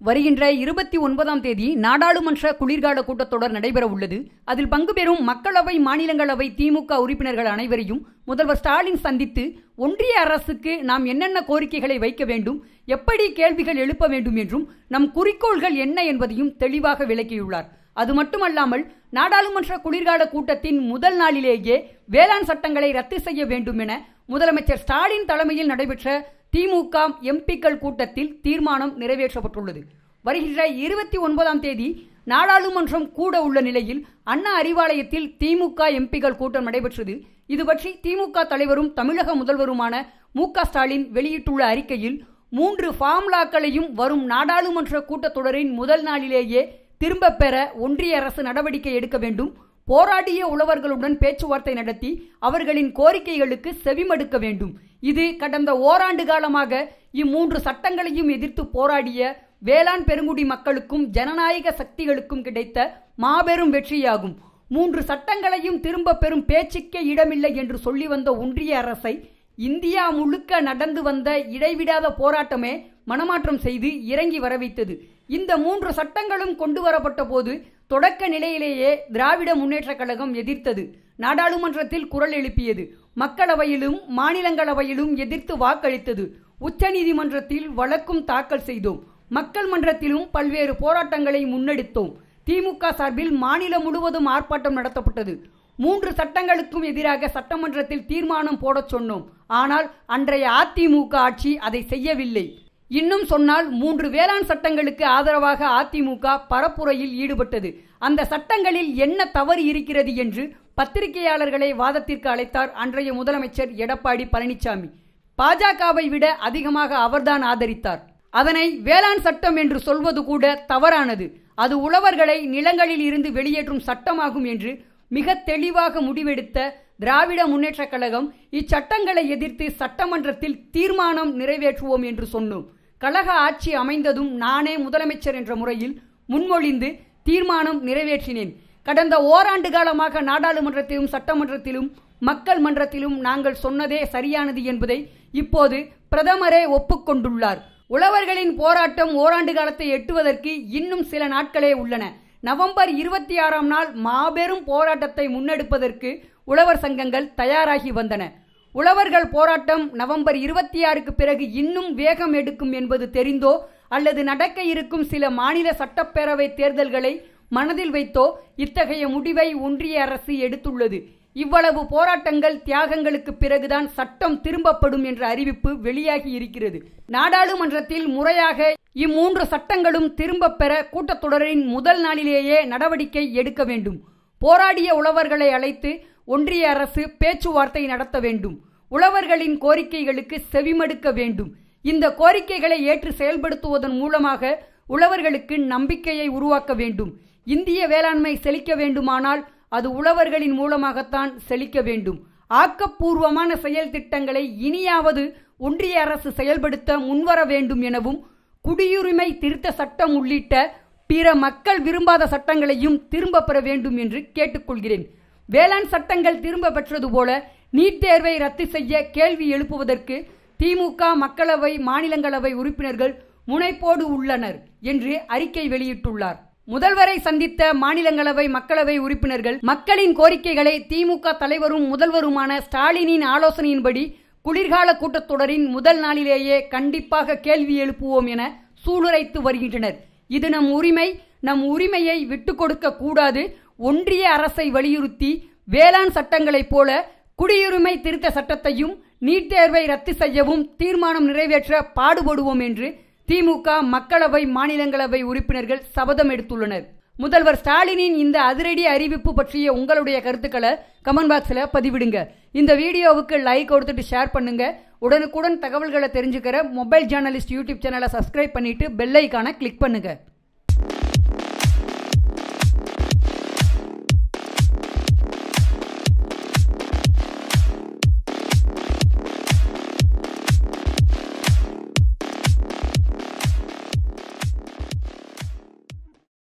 வருகின்ற 29ஆம் தேதி நாடாளுமன்ற குளிர்கால கூட்டத்தொடர் நடைபெற உள்ளது. அதில் பங்கு பெறும் மக்களவை, மாநிலங்களவை திமுக உறுப்பினர்கள் அனைவரையும் முதல்வர் ஸ்டாலின் சந்தித்து ஒன்றிய அரசுக்கு நாம் என்னென்ன கோரிக்கைகளை வைக்க வேண்டும், எப்படி கேள்விகள் எழுப்ப வேண்டும் என்றும் நம் குறிக்கோள்கள் என்ன என்பதையும் தெளிவாக விளக்கியுள்ளார். அது மட்டுமல்லாமல் நாடாளுமன்ற குளிர்கால கூட்டத்தின் முதல் நாளிலேயே வேளாண் சட்டங்களை ரத்து செய்ய வேண்டும் என முதலமைச்சர் ஸ்டாலின் தலைமையில் நடைபெற்ற திமுக எம்பிக்கள் கூட்டத்தில் தீர்மானம் நிறைவேற்றப்பட்டுள்ளது. வருகின்ற 29ஆம் தேதி நாடாளுமன்றம் கூட உள்ள நிலையில் அண்ணா அறிவாலயத்தில் திமுக எம்பிக்கள் கூட்டம் நடைபெற்றது. இது பற்றி திமுக தலைவரும் தமிழக முதல்வருமான மு.க. ஸ்டாலின் வெளியிட்டுள்ள அறிக்கையில் 3 ஃபார்முலாக்களையும் வரும் நாடாளுமன்ற கூட்டத்தொடரின் முதல் நாளிலேயே திரும்ப பெற ஒன்றிய அரசு நடவடிக்கை எடுக்க வேண்டும். போராடிய உழவர்களுடன் பேச்சுவார்த்தை நடத்தி அவர்களின் கோரிக்கைகளுக்கு செவிமடுக்க வேண்டும். இது கடந்த ஓராண்டு காலமாக இம்மூன்று சட்டங்களையும் எதிர்த்து போராடிய வேளாண் பெருங்குடி மக்களுக்கும் ஜனநாயக சக்திகளுக்கும் கிடைத்த மாபெரும் வெற்றியாகும். 3 சட்டங்களையும் திரும்ப பெறும் பேச்சுக்கே இடமில்லை என்று சொல்லி வந்த ஒன்றிய அரசை இந்தியா முழுக்க நடந்து வந்த இடைவிடாத போராட்டமே மனமாற்றம் செய்து இறங்கி வரவைத்தது. இந்த 3 சட்டங்களும் கொண்டு வரப்பட்ட போது தொடக்க நிலையிலேயே திராவிட முன்னேற்ற கழகம் எதிர்த்தது. நாடாளுமன்றத்தில் குரல் எழுப்பியது. மக்களவையிலும் மாநிலங்களவையிலும் எதிர்த்து வாக்களித்தது. உச்சநீதிமன்றத்தில் வழக்கும் தாக்கல் செய்தோம். மக்கள் மன்றத்திலும் பல்வேறு போராட்டங்களை முன்னெடுத்தோம். திமுக சார்பில் மாநிலம் முழுவதும் ஆர்ப்பாட்டம் நடத்தப்பட்டது. 3 சட்டங்களுக்கும் எதிராக சட்டமன்றத்தில் தீர்மானம் போட சொன்னோம். ஆனால் அன்றைய அதிமுக ஆட்சி அதை செய்யவில்லை. இன்னும் சொன்னால் 3 வேளாண் சட்டங்களுக்கு ஆதரவாக அதிமுக பரப்புரையில் ஈடுபட்டது. அந்த சட்டங்களில் என்ன தவறு இருக்கிறது என்று பத்திரிகையாளர்களை வாதத்திற்கு அழைத்தார் அன்றைய முதலமைச்சர் எடப்பாடி பழனிசாமி. பாஜகவை விட அதிகமாக அவர்தான் ஆதரித்தார். அதனை வேளாண் சட்டம் என்று சொல்வது கூட தவறானது. அது உழவர்களை நிலங்களில் இருந்து வெளியேற்றும் சட்டமாகும் என்று மிக தெளிவாக முடிவெடுத்த திராவிட முன்னேற்ற கழகம் இச்சட்டங்களை எதிர்த்து சட்டமன்றத்தில் தீர்மானம் நிறைவேற்றுவோம் என்று சொன்னோம். கழக ஆட்சி அமைந்ததும் நானே முதலமைச்சர் என்ற முறையில் முன்மொழிந்து தீர்மானம் நிறைவேற்றினேன். கடந்த ஓராண்டு காலமாக நாடாளுமன்றத்திலும் சட்டமன்றத்திலும் மக்கள் மன்றத்திலும் நாங்கள் சொன்னதே சரியானது என்பதை இப்போது பிரதமரே ஒப்புக்கொண்டுள்ளார். உழவர்களின் போராட்டம் ஓராண்டு காலத்தை எட்டுவதற்கு இன்னும் சில நாட்களே உள்ளன. நவம்பர் 26ஆம் நாள் மாபெரும் போராட்டத்தை முன்னெடுப்பதற்கு உழவர் சங்கங்கள் தயாராகி வந்தன. உழவர்கள் போராட்டம் நவம்பர் 26க்கு பிறகு இன்னும் வேகம் எடுக்கும் என்பது தெரிந்தோ அல்லது நடக்க இருக்கும் சில மாநில சட்டப்பேரவை தேர்தல்களை மனதில் வைத்தோ இத்தகைய முடிவை ஒன்றிய அரசு எடுத்துள்ளது. இவ்வளவு போராட்டங்கள், தியாகங்களுக்கு பிறகுதான் சட்டம் திரும்பப்படும் என்ற அறிவிப்பு வெளியாகி இருக்கிறது. நாடாளுமன்றத்தில் முறையாக இம்மூன்று சட்டங்களும் திரும்ப பெற கூட்டத்தொடரின் முதல் நாளிலேயே நடவடிக்கை எடுக்க வேண்டும். போராடிய உழவர்களை அழைத்து ஒன்றிய அரசு பேச்சுவார்த்தை நடத்த வேண்டும். உழவர்களின் கோரிக்கைகளுக்கு செவிமடுக்க வேண்டும். இந்த கோரிக்கைகளை ஏற்று செயல்படுத்துவதன் மூலமாக உழவர்களுக்கு நம்பிக்கையை உருவாக்க வேண்டும். இந்திய வேளாண்மை செழிக்க வேண்டுமானால் அது உழவர்களின் மூலமாகத்தான் செழிக்க வேண்டும். ஆக்கப்பூர்வமான செயல் திட்டங்களை இனியாவது ஒன்றிய அரசு செயல்படுத்த முன்வர வேண்டும் எனவும், குடியுரிமை திருத்த சட்டம் உள்ளிட்ட பிற மக்கள் விரும்பாத சட்டங்களையும் திரும்ப பெற வேண்டும் என்று கேட்டுக்கொள்கிறேன். வேளாண் சட்டங்கள் திரும்ப பெற்றது போல நீட் தேர்வை ரத்து செய்ய கேள்வி எழுப்புவதற்கு திமுக மக்களவை, மாநிலங்களவை உறுப்பினர்கள் முனைப்போடு உள்ளனர் என்று அறிக்கை வெளியிட்டுள்ளார். முதல்வரை சந்தித்த மாநிலங்களவை, மக்களவை உறுப்பினர்கள் மக்களின் கோரிக்கைகளை திமுக தலைவரும் முதல்வருமான ஸ்டாலினின் ஆலோசனையின்படி குளிர்கால கூட்டத்தொடரின் முதல் நாளிலேயே கண்டிப்பாக கேள்வி எழுப்புவோம் என சூளுரைத்து வருகின்றனர். இது நம் உரிமை. நம் உரிமையை விட்டுக் கொடுக்க கூடாது. ஒன்றிய அரசை வலியுறுத்தி வேளாண் சட்டங்களைப் போல குடியுரிமை திருத்த சட்டத்தையும் நீட் தேர்வை ரத்து செய்யவும் தீர்மானம் நிறைவேற்ற பாடுபடுவோம் என்று திமுக மக்களவை, மாநிலங்களவை உறுப்பினர்கள் சபதம் எடுத்துள்ளனர். முதல்வர் ஸ்டாலினின் இந்த அதிரடி அறிவிப்பு பற்றிய உங்களுடைய கருத்துக்களை கமெண்ட் பாக்ஸில் பதிவிடுங்க. இந்த வீடியோவுக்கு லைக் கொடுத்துட்டு ஷேர் பண்ணுங்க. உடனுக்குடன் தகவல்களை தெரிஞ்சுக்கிற மொபைல் ஜேர்னலிஸ்ட் யூடியூப் சேனலை சப்ஸ்கிரைப் பண்ணிட்டு பெல் ஐகானை கிளிக் பண்ணுங்க.